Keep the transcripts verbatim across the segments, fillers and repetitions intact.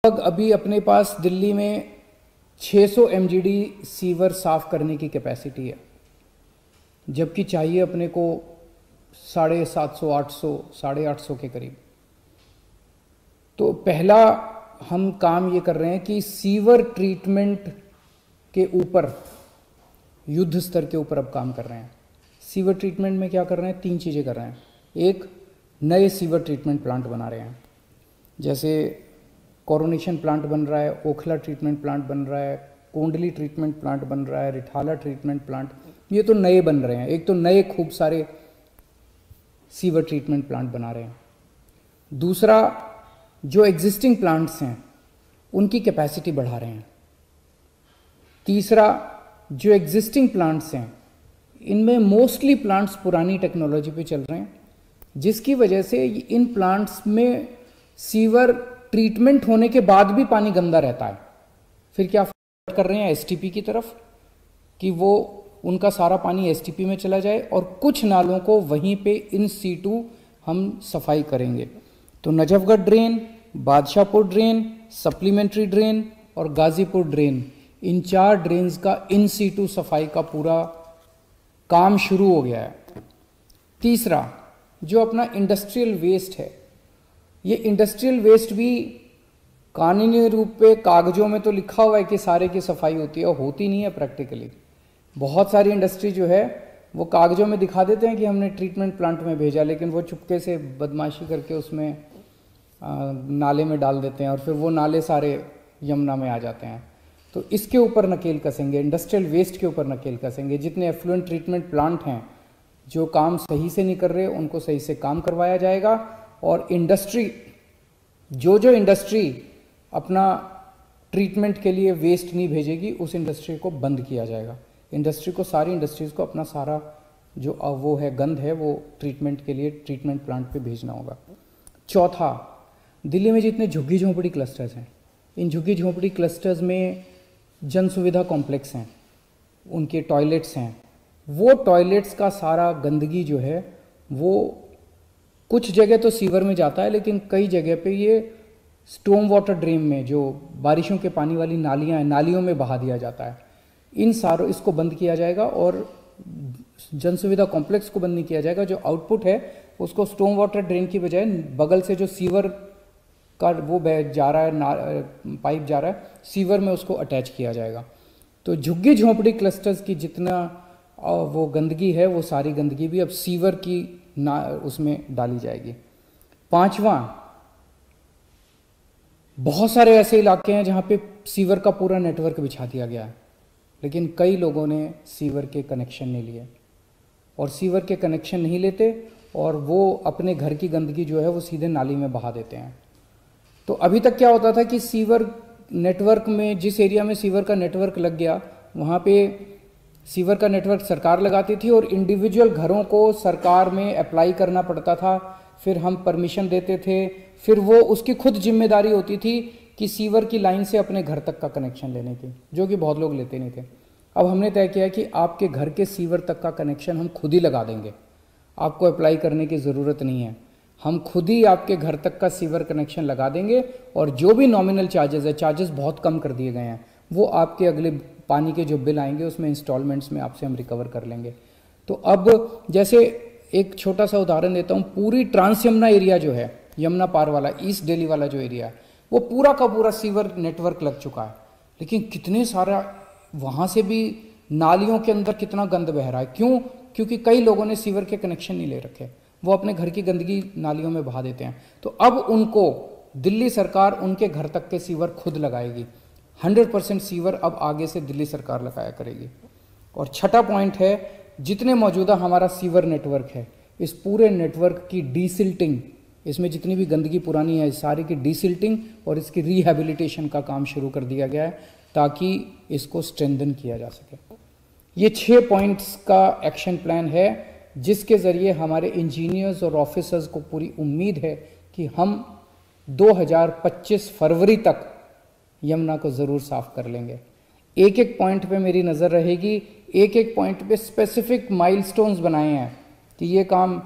अभी अपने पास दिल्ली में छह सौ एम जी डी सीवर साफ करने की कैपेसिटी है, जबकि चाहिए अपने को साढ़े सात सौ आठ सौ साढ़े आठ सौ के करीब। तो पहला हम काम ये कर रहे हैं कि सीवर ट्रीटमेंट के ऊपर युद्ध स्तर के ऊपर अब काम कर रहे हैं। सीवर ट्रीटमेंट में क्या कर रहे हैं? तीन चीज़ें कर रहे हैं। एक, नए सीवर ट्रीटमेंट प्लांट बना रहे हैं, जैसे कोरोनेशन प्लांट बन रहा है, ओखला ट्रीटमेंट प्लांट बन रहा है, कोंडली ट्रीटमेंट प्लांट बन रहा है, रिठाला ट्रीटमेंट प्लांट, ये तो नए बन रहे हैं। एक तो नए खूब सारे सीवर ट्रीटमेंट प्लांट बना रहे हैं। दूसरा, जो एग्जिस्टिंग प्लांट्स हैं उनकी कैपेसिटी बढ़ा रहे हैं। तीसरा, जो एग्जिस्टिंग प्लांट्स हैं इनमें मोस्टली प्लांट्स पुरानी टेक्नोलॉजी पे चल रहे हैं, जिसकी वजह से इन प्लांट्स में सीवर ट्रीटमेंट होने के बाद भी पानी गंदा रहता है। फिर क्या कर रहे हैं एस टी पी की तरफ कि वो उनका सारा पानी एस टी पी में चला जाए और कुछ नालों को वहीं पे इन सीटू हम सफाई करेंगे। तो Najafgarh drain, Badshahpur drain, supplementary drain और गाजीपुर ड्रेन, इन चार ड्रेन्स का इन सीटू सफाई का पूरा काम शुरू हो गया है। तीसरा, जो अपना इंडस्ट्रियल वेस्ट है, ये इंडस्ट्रियल वेस्ट भी कानूनी रूप पे कागजों में तो लिखा हुआ है कि सारे की सफाई होती है, और होती नहीं है प्रैक्टिकली। बहुत सारी इंडस्ट्री जो है वो कागजों में दिखा देते हैं कि हमने ट्रीटमेंट प्लांट में भेजा, लेकिन वो चुपके से बदमाशी करके उसमें आ, नाले में डाल देते हैं और फिर वो नाले सारे यमुना में आ जाते हैं। तो इसके ऊपर नकेल कसेंगे, इंडस्ट्रियल वेस्ट के ऊपर नकेल कसेंगे। जितने एफ्लुएंट ट्रीटमेंट प्लांट हैं जो काम सही से नहीं कर रहे उनको सही से काम करवाया जाएगा, और इंडस्ट्री जो जो इंडस्ट्री अपना ट्रीटमेंट के लिए वेस्ट नहीं भेजेगी उस इंडस्ट्री को बंद किया जाएगा। इंडस्ट्री को, सारी इंडस्ट्रीज़ को अपना सारा जो वो है गंद है वो ट्रीटमेंट के लिए ट्रीटमेंट प्लांट पे भेजना होगा। चौथा, दिल्ली में जितने झुग्गी झोंपड़ी क्लस्टर्स हैं, इन झुग्गी झोंपड़ी क्लस्टर्स में जन सुविधा कॉम्प्लेक्स हैं, उनके टॉयलेट्स हैं, वो टॉयलेट्स का सारा गंदगी जो है वो कुछ जगह तो सीवर में जाता है, लेकिन कई जगह पे ये स्टॉर्म वाटर ड्रेन में, जो बारिशों के पानी वाली नालियां हैं, नालियों में बहा दिया जाता है। इन सारों इसको बंद किया जाएगा और जन सुविधा कॉम्प्लेक्स को बंद नहीं किया जाएगा। जो आउटपुट है उसको स्टॉर्म वाटर ड्रेन की बजाय बगल से जो सीवर का वो जा रहा है, पाइप जा रहा है, सीवर में उसको अटैच किया जाएगा। तो झुग्गी झोंपड़ी क्लस्टर्स की जितना वो गंदगी है वो सारी गंदगी भी अब सीवर की ना उसमें डाली जाएगी। पांचवा, बहुत सारे ऐसे इलाके हैं जहां पे सीवर का पूरा नेटवर्क बिछा दिया गया है, लेकिन कई लोगों ने सीवर के कनेक्शन नहीं लिए, और सीवर के कनेक्शन नहीं लेते और वो अपने घर की गंदगी जो है वो सीधे नाली में बहा देते हैं। तो अभी तक क्या होता था कि सीवर नेटवर्क में, जिस एरिया में सीवर का नेटवर्क लग गया वहाँ पे सीवर का नेटवर्क सरकार लगाती थी और इंडिविजुअल घरों को सरकार में अप्लाई करना पड़ता था, फिर हम परमिशन देते थे, फिर वो उसकी खुद जिम्मेदारी होती थी कि सीवर की लाइन से अपने घर तक का कनेक्शन लेने की, जो कि बहुत लोग लेते नहीं थे। अब हमने तय किया कि आपके घर के सीवर तक का कनेक्शन हम खुद ही लगा देंगे, आपको अप्लाई करने की ज़रूरत नहीं है, हम खुद ही आपके घर तक का सीवर कनेक्शन लगा देंगे, और जो भी नॉमिनल चार्जेस है, चार्जेस बहुत कम कर दिए गए हैं, वो आपके अगले पानी के जो बिल आएंगे उसमें इंस्टॉलमेंट्स में आपसे हम रिकवर कर लेंगे। तो अब जैसे एक छोटा सा उदाहरण देता हूँ, पूरी ट्रांस यमुना एरिया जो है, यमुना पार वाला, ईस्ट दिल्ली वाला जो एरिया है, वो पूरा का पूरा सीवर नेटवर्क लग चुका है, लेकिन कितने सारा वहाँ से भी नालियों के अंदर कितना गंद बह रहा है। क्यों? क्योंकि कई लोगों ने सीवर के कनेक्शन नहीं ले रखे, वो अपने घर की गंदगी नालियों में बहा देते हैं। तो अब उनको दिल्ली सरकार उनके घर तक के सीवर खुद लगाएगी, हंड्रेड परसेंट सीवर अब आगे से दिल्ली सरकार लगाया करेगी। और छठा पॉइंट है, जितने मौजूदा हमारा सीवर नेटवर्क है, इस पूरे नेटवर्क की डीसिल्टिंग, इसमें जितनी भी गंदगी पुरानी है सारी की डीसिल्टिंग और इसकी रिहैबिलिटेशन का काम शुरू कर दिया गया है, ताकि इसको स्ट्रेंथन किया जा सके। ये छः पॉइंट्स का एक्शन प्लान है, जिसके ज़रिए हमारे इंजीनियर्स और ऑफिसर्स को पूरी उम्मीद है कि हम दो हज़ार पच्चीस फरवरी तक यमुना को ज़रूर साफ कर लेंगे। एक एक पॉइंट पे मेरी नज़र रहेगी, एक एक पॉइंट पे स्पेसिफिक माइलस्टोन्स बनाए हैं कि ये काम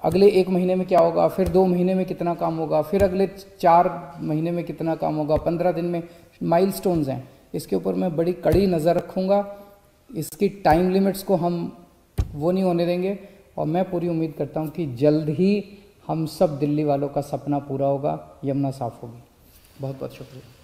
अगले एक महीने में क्या होगा, फिर दो महीने में कितना काम होगा, फिर अगले चार महीने में कितना काम होगा, पंद्रह दिन में माइलस्टोन्स हैं, इसके ऊपर मैं बड़ी कड़ी नज़र रखूँगा। इसकी टाइम लिमिट्स को हम वो नहीं होने देंगे और मैं पूरी उम्मीद करता हूँ कि जल्द ही हम सब दिल्ली वालों का सपना पूरा होगा, यमुना साफ़ होगी। बहुत बहुत शुक्रिया।